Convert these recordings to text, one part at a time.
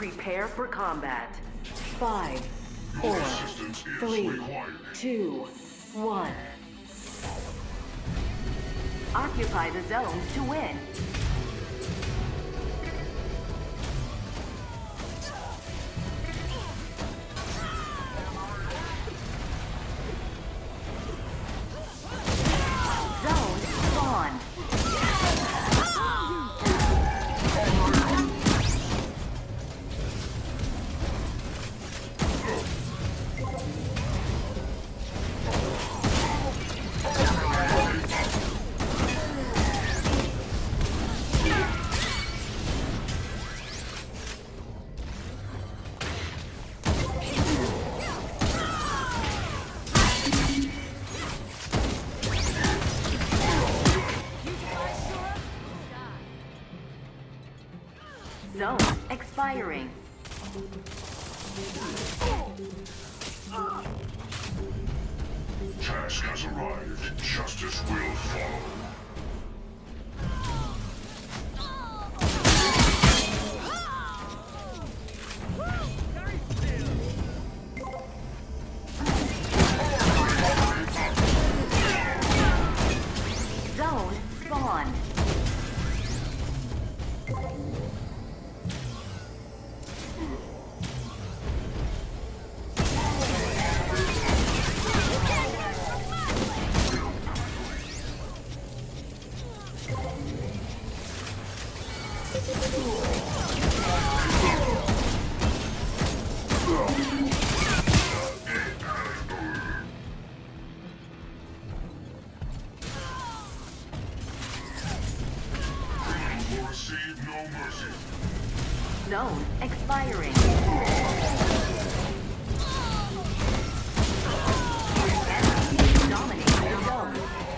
Prepare for combat. 5, 4, 3, 2, 1. Occupy the zones to win. Zone spawn. Zone expiring. Task has arrived. Justice will follow. Zone spawn. Receive no mercy. Zone expiring. Enemy dominating the zone.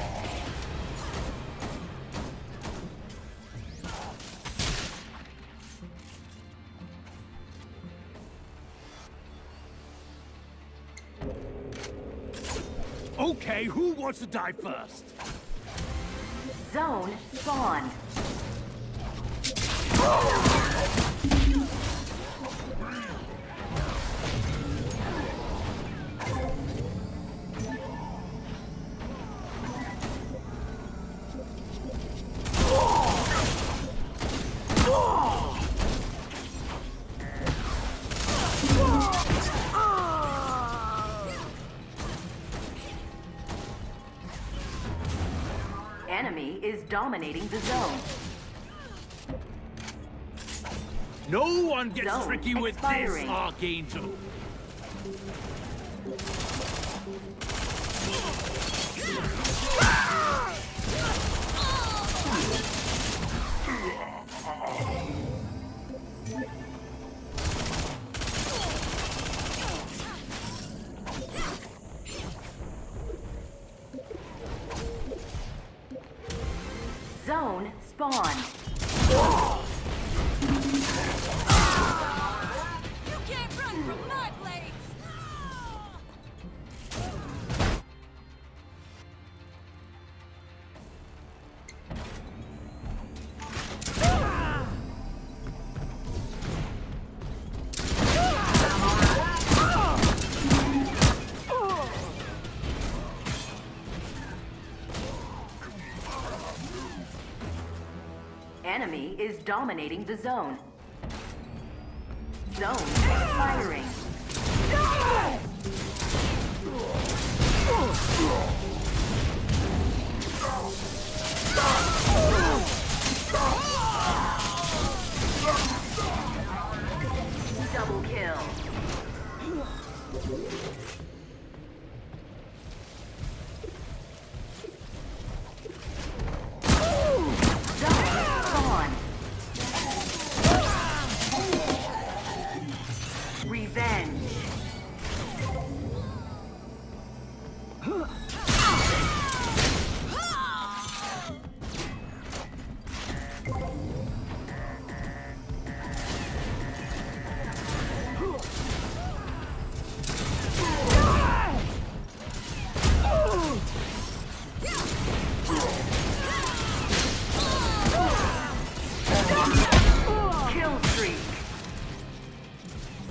Okay, who wants to die first? Zone spawned. Enemy is dominating the zone. No one gets Zone tricky with expiring. this, Archangel. Zone spawn. You can't run from my blades! Enemy is dominating the zone. Zone expiring. Double kill. Revenge. Kill streak.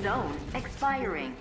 Zone expiring.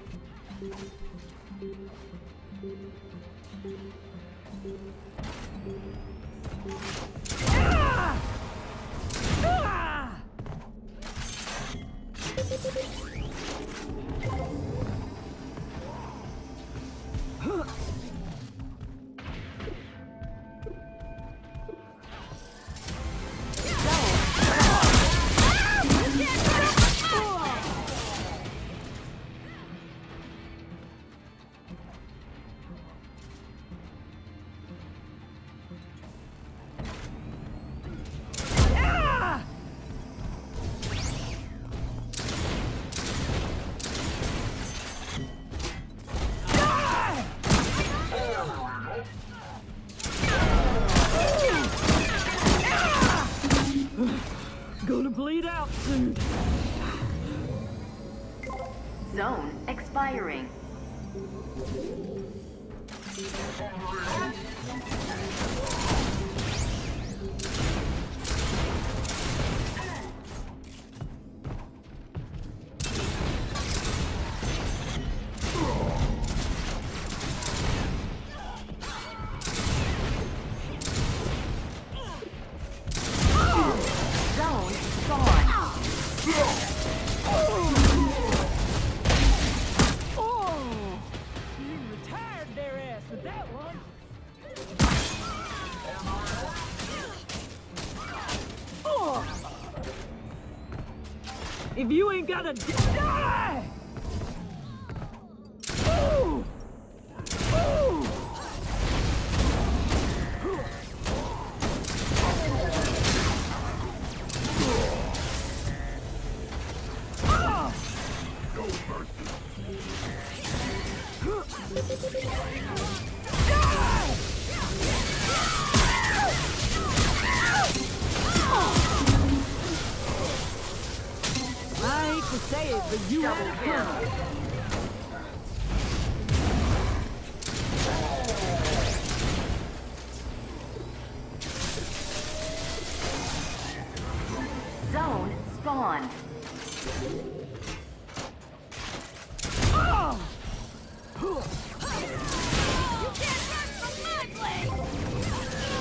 Gonna bleed out soon. Zone expiring. Zone spawn. Oh! You retired their ass with that one. Oh! If you ain't got a die! Ooh! Ooh! Ah! I hate to say it, but you Double had it kill. coming. Zone spawned. Ah! You can't run from my blade!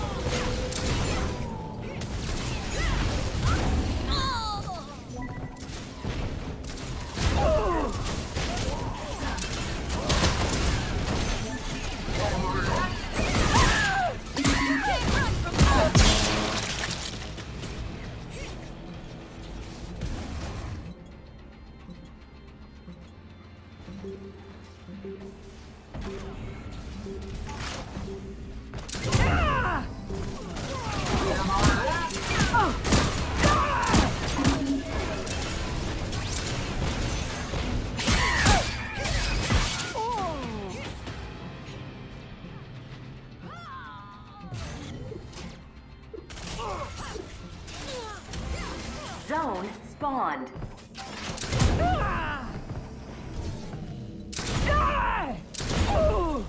You can't run from my Ah! Zone spawned. Ah! Die! Ooh!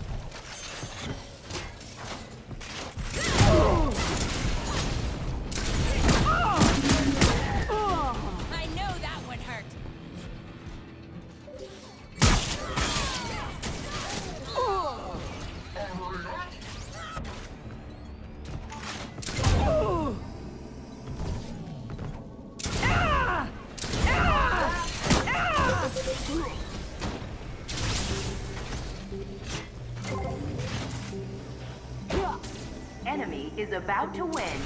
I know that one hurt. Enemy is about to win.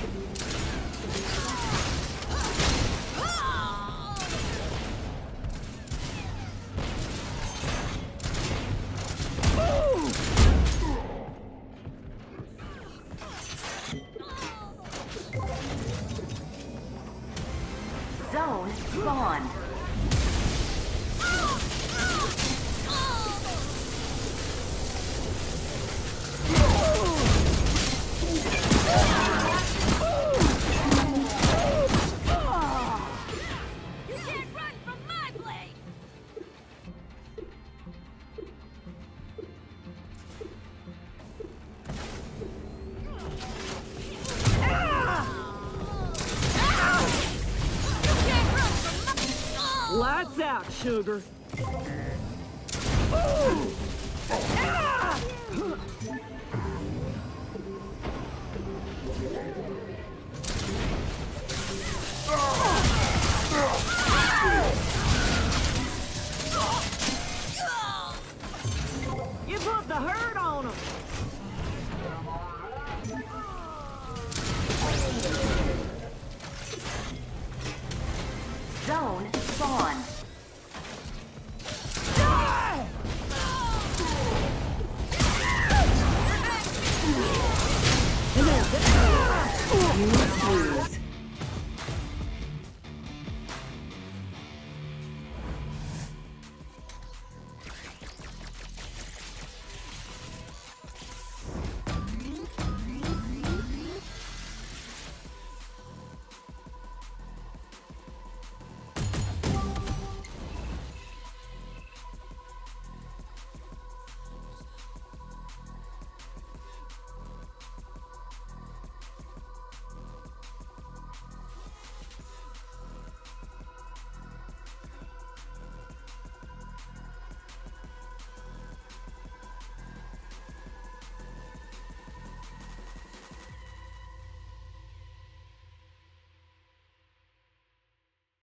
Zone spawned. You can't run from my blade! You can't run from my... Lights out, sugar. You put the hurt on him. Zone spawned.